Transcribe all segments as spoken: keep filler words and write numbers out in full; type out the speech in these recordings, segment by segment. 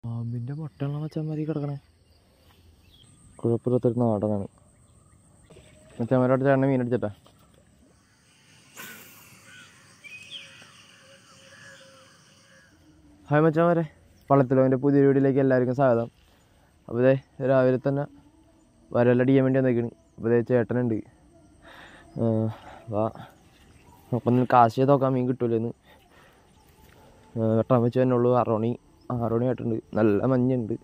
പാമ്പിൻ്റെ മുട്ടയുള്ള മച്ചാന്മാരി കിടക്കണേ. കുഴപ്പമില്ലാത്തൊരു നാടനാണ്. മച്ചാന്മാരോട് ചേട്ടനെ മീനടിച്ചിട്ടാ. ഹായ് മച്ചാന്മാരെ, വള്ളത്തിലോൻ്റെ പുതിയ വീഡിയോയിലേക്ക് എല്ലാവർക്കും സ്വാഗതം. അപ്പോൾ ഇതേ രാവിലെ തന്നെ വരലടിക്കാൻ വേണ്ടി വന്നേക്കണ്. അപ്പോൾ ഇതേ ചേട്ടനുണ്ട്. വാ അപ്പം കാശ് ചെയ്ത് നോക്കാൻ മീൻ കിട്ടൂലെന്ന് വെട്ടാൻ വെച്ച് തന്നെ ഉള്ളൂ. ആറുമണി ആറുമണി ആയിട്ടുണ്ട്. നല്ല മഞ്ഞുണ്ട്,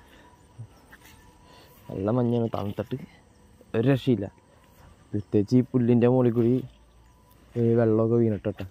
നല്ല മഞ്ഞാണ്. തണുത്തിട്ട് ഒരു രക്ഷയില്ല. പ്രത്യേകിച്ച് ഈ പുല്ലിൻ്റെ മുകളിൽ കൂടി വെള്ളമൊക്കെ വീണിട്ടെ.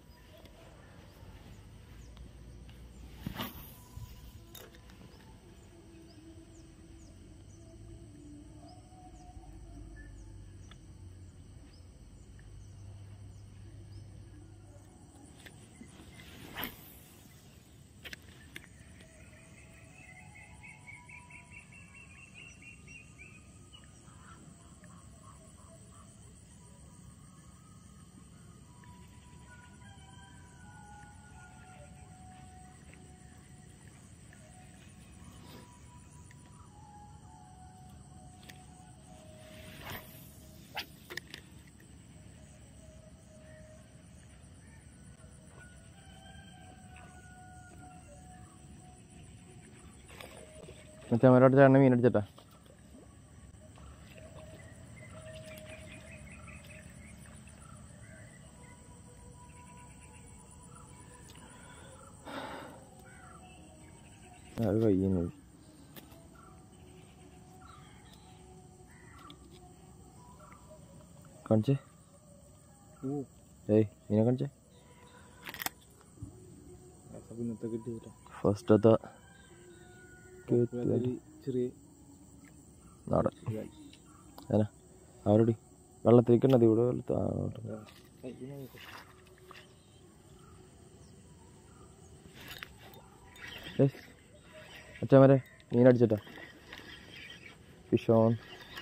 മച്ചാന്മാരോട് ചേട്ടനെ മീനടിച്ചിട്ടാ. അത് കഴിയുന്നത് കാണിച്ചേ. ഏയ് മീനെ കാണിച്ചേ. ഫസ്റ്റത്തെ ചെറിയ നാടൻ ഏനാ അവരോടി വെള്ളത്തിലേക്ക് ഉണ്ടത് ഇവിടെ വെള്ളത്ത്. അച്ഛന്മാരെ മീനടിച്ചിട്ടാ. Fish on.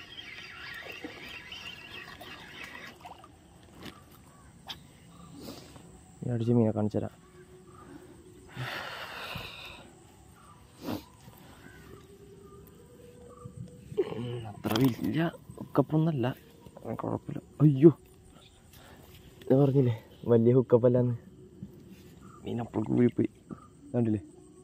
മീനടിച്ച് മീനെ കാണിച്ചു തരാം. അത്ര വലിയ ഹുക്കപ്പൊന്നല്ല, കുഴപ്പമില്ല. അയ്യോ ഞാൻ പറഞ്ഞില്ലേ വലിയ ഹുക്കപ്പല്ലാന്ന്. മീൻ അപ്പോഴേക്ക് വീഴിപ്പോയി. കണ്ടില്ലേ,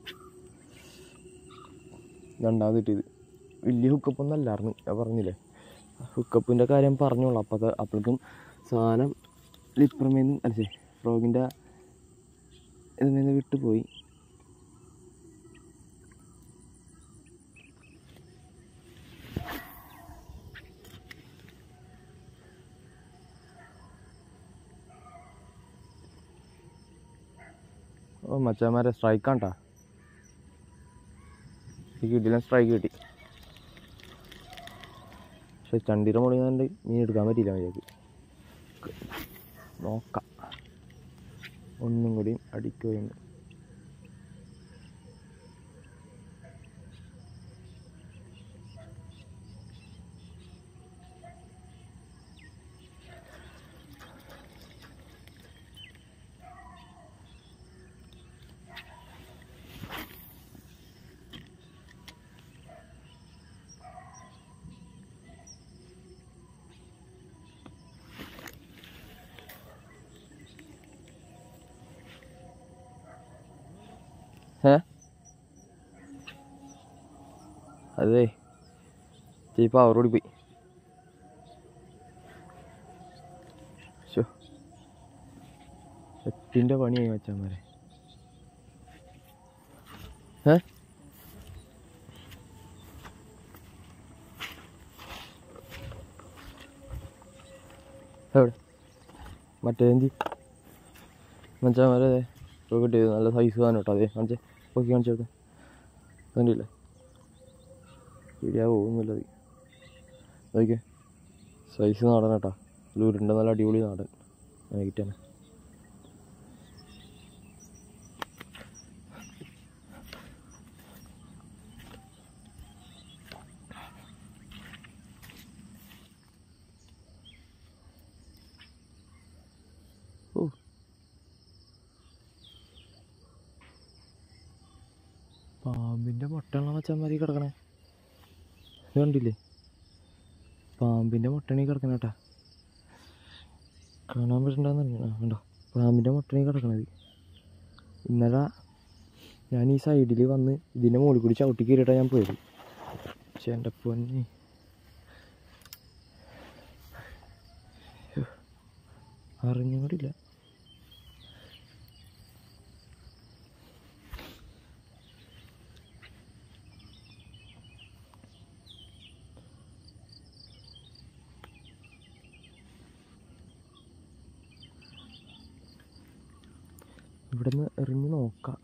രണ്ടാമത് കിട്ടിയത്. വലിയ ഹുക്കപ്പൊന്നല്ലായിരുന്നു ഞാൻ പറഞ്ഞില്ലേ. ഹുക്കപ്പിൻ്റെ കാര്യം പറഞ്ഞോളൂ. അപ്പോൾ അത് അപ്പോഴേക്കും സാധനം ലിപ്പർമേന്ന് അല്ലേ ഫ്രോഗിൻ്റെ ഇതിൽ വിട്ടുപോയി. ഓ മച്ചാന്മാരെ സ്ട്രൈക്കാണ്ടാ. ഈ കിട്ടില്ല, സ്ട്രൈക്ക് കിട്ടി. പക്ഷെ ചണ്ടീര മുടിയുന്നുണ്ട്, മീൻ എടുക്കാൻ പറ്റിയില്ല. മര്യാദക്ക് നോക്കാം. ഒന്നും കൂടി അടിക്കുകയുണ്ട്. ഏ അതെ ചിലപ്പോൾ അവരോട് പോയി. ഷോ എട്ടിൻ്റെ പണിയായി മച്ചാന്മാരെ. ഏ എവിടെ മറ്റേ എന്തി മച്ചാന്മാരെ കിട്ടിയത് നല്ല സൈസ് സാധനം കേട്ടോ. അതെ കാണിച്ചേ, നോക്കി കാണിച്ചെടുക്കാം. കണ്ടില്ലേ, പിടിയാ പോകുന്നില്ല. നോക്കിയേ സൈസ് നാടൻ കേട്ടോ. ലൂരുണ്ട നല്ല അടിപൊളി നാടൻ കിട്ടാണ്. ഓ പാമ്പിൻ്റെ മുട്ടയുള്ള മച്ചന്മാരി കിടക്കണേ, ഇത് കണ്ടില്ലേ? പാമ്പിൻ്റെ മുട്ടണി കിടക്കണ കേട്ടാ, കാണാൻ പറ്റണ്ടെന്ന് കണ്ടോ? പാമ്പിൻ്റെ മുട്ടണി കിടക്കണത്. ഇന്നലെ ഞാൻ ഈ സൈഡിൽ വന്ന് ഇതിൻ്റെ മുകളിൽ കൂടി ചവിട്ടി കയറിയിട്ടാണ് ഞാൻ പോയത്. പക്ഷെ എൻ്റെ പൊന്നെ, അറിഞ്ഞും കൂടിയില്ല. ഇവിടെ നിന്ന് എറിഞ്ഞ് നോക്കാം.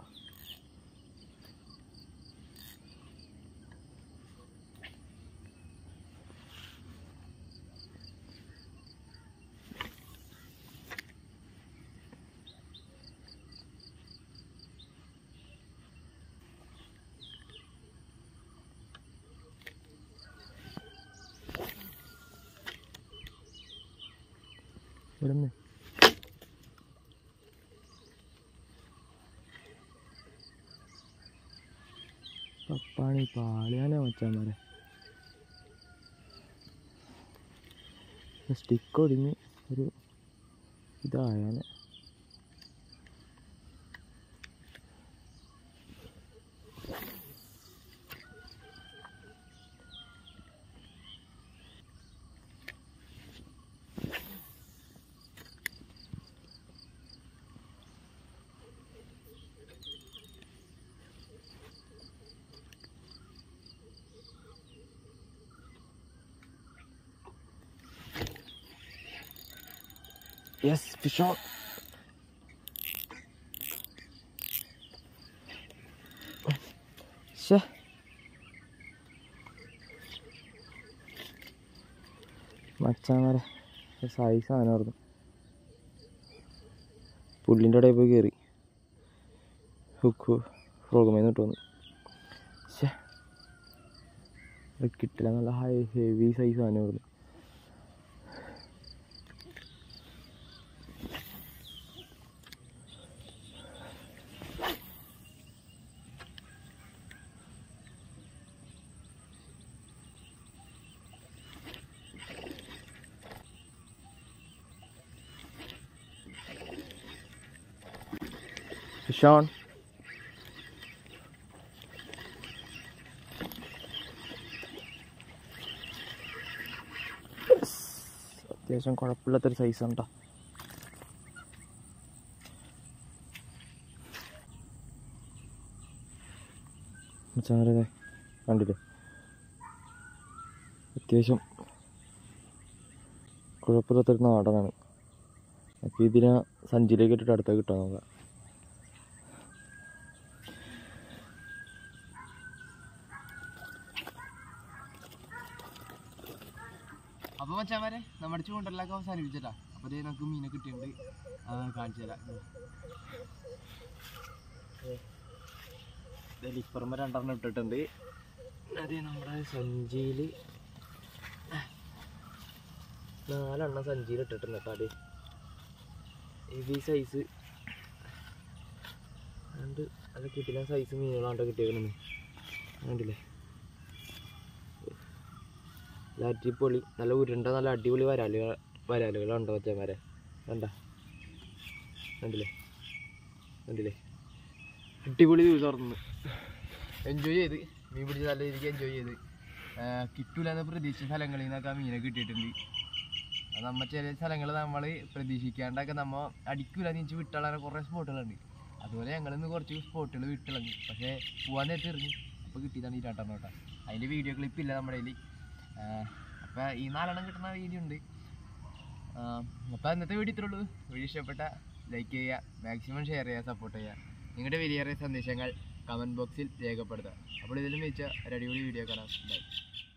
ഇവിടെ നിന്ന് പപ്പാണി പാളിയാനോ മച്ചാന്മാരെ. സ്റ്റിക്ക് ഒതുങ്ങി ഒരു ഇതായാനെ. Yes, fish on. ശ്ശേ, മച്ചാന്മാരെ സൈസ് സാധനമായിരുന്നു. പുല്ലിൻ്റെ ഇടയിൽ പോയി കയറി ഹുക്ക് ഫ്രോഗമേന്ന് ഇട്ടു വന്നു. ശ്ശേ, കിട്ടില്ല. നല്ല ഹൈ ഹെവി സൈസ് സാധനമായിരുന്നു. Fish on. അത്യാവശ്യം കുഴപ്പമില്ലാത്തൊരു സൈസ് ഉണ്ടോ. മച്ചാരെ കണ്ടില്ലേ, അത്യാവശ്യം കുഴപ്പമില്ലാത്തൊരു നാടനാണ്. അപ്പോൾ ഇതിനെ സഞ്ചിയിലേക്ക് ഇട്ടിട്ട് അടുത്തേക്ക് കിട്ടാൻ നോക്കാം. അപ്പോൾ മച്ചാന്മാരെ, നമ്മുടെ ചൂണ്ടലിലൊക്കെ അവസാനിപ്പിച്ചിട്ടാ. അപ്പോൾ അതേ നമുക്ക് മീനെ കിട്ടിയിട്ടുണ്ട്, കാണിച്ചു തരാം. ലിപ്പർമ രണ്ടെണ്ണം ഇട്ടിട്ടുണ്ട്. അതേ നമ്മുടെ സഞ്ചിയിൽ നാലെണ്ണം സഞ്ചിയിൽ ഇട്ടിട്ടുണ്ട് കേട്ടോ. അതെ ഹെവി സൈസ് രണ്ട് അത് കിട്ടില്ല സൈസ് മീനുകളാണ്ട് കിട്ടിയേക്കണെന്ന് കണ്ടില്ലേ. നല്ല അടിപൊളി, നല്ല ഉരുണ്ട നല്ല അടിപൊളി വരാലുകൾ വരാലുകളുണ്ടോ മച്ചന്മാരെ. കണ്ട കണ്ടില്ലേ കണ്ടില്ലേ അടിപൊളി ദിവസം തുറന്ന് എൻജോയ് ചെയ്ത് മീൻ പിടിച്ച് നല്ല രീതിക്ക് എൻജോയ് ചെയ്ത്. കിട്ടൂല എന്ന് പ്രതീക്ഷിച്ച സ്ഥലങ്ങളിൽ നിന്നൊക്കെ മീനെ കിട്ടിയിട്ടുണ്ട്. നമ്മൾ ചില സ്ഥലങ്ങൾ നമ്മൾ പ്രതീക്ഷിക്കാണ്ടൊക്കെ നമ്മൾ അടിക്കൂല നീച്ച് വിട്ടളാൻ കുറേ സ്പോട്ടുകളുണ്ട്. അതുപോലെ ഞങ്ങളിന്ന് കുറച്ച് സ്പോട്ടുകൾ വിട്ടിളങ്ങി. പക്ഷേ പോകാൻ നേരത്തെ എറിഞ്ഞു. അപ്പോൾ കിട്ടിയതാണ് ഈ രണ്ടെണ്ണം കേട്ടോ. അതിൻ്റെ വീഡിയോ ക്ലിപ്പില്ല നമ്മുടെ കയ്യിൽ. അപ്പോൾ ഈ നാലെണ്ണം കിട്ടുന്ന വീഡിയോ ഉണ്ട്. അപ്പോൾ ഇന്നത്തെ വീഡിയോ ഇത്രേ ഉള്ളൂ. വീഡിയോ ഇഷ്ടപ്പെട്ട ലൈക്ക് ചെയ്യുക, മാക്സിമം ഷെയർ ചെയ്യുക, സപ്പോർട്ട് ചെയ്യുക. നിങ്ങളുടെ വലിയേറെ സന്ദേശങ്ങൾ കമൻറ്റ് ബോക്സിൽ രേഖപ്പെടുത്തുക. അപ്പോൾ ഇതിലും വെച്ച ഒരു അടിപൊളി വീഡിയോ കാണാം. ബൈ.